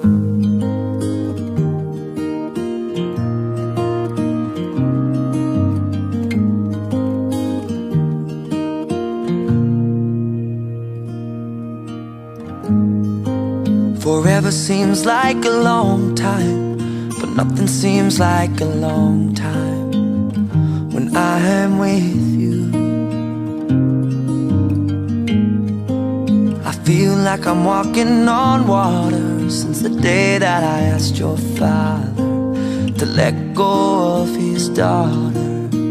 Forever seems like a long time, but nothing seems like a long time when I am with you. I feel like I'm walking on water since the day that I asked your father to let go of his daughter.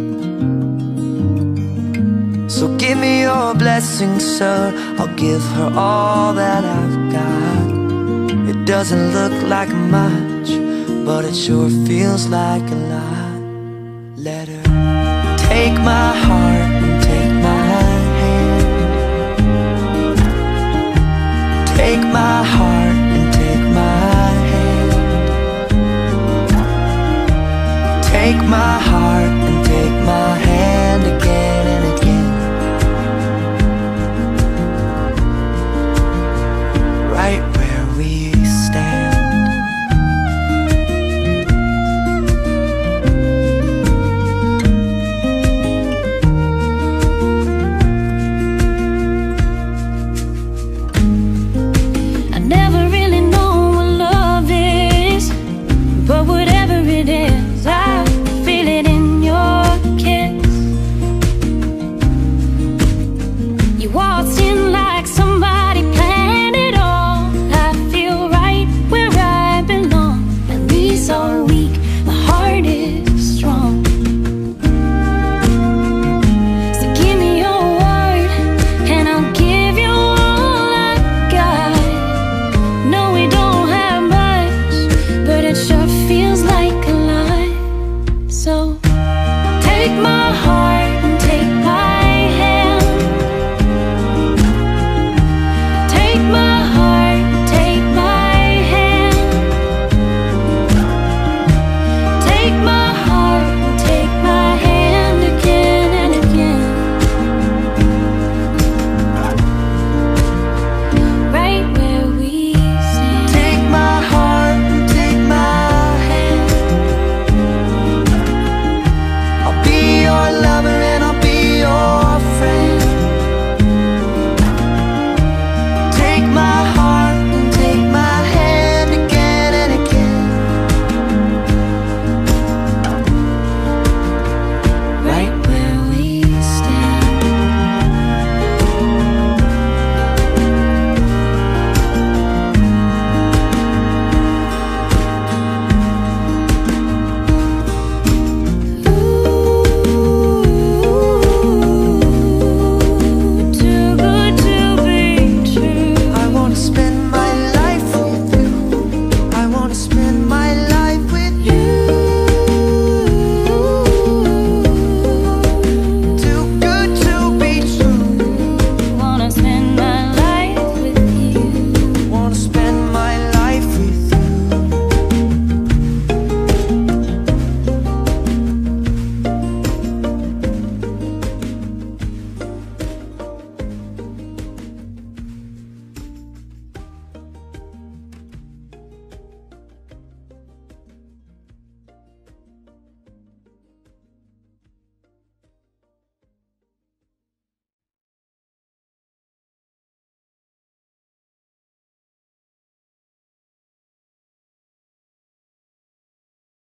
So give me your blessing, sir, I'll give her all that I've got. It doesn't look like much, but it sure feels like a lot. Let her take my heart and take my hand. Take my heart and take my hand. Take my heart and take my hand again and again. Right where we stand. I never really know what love is, but whatever it is, I feel it in your kiss. You waltzed in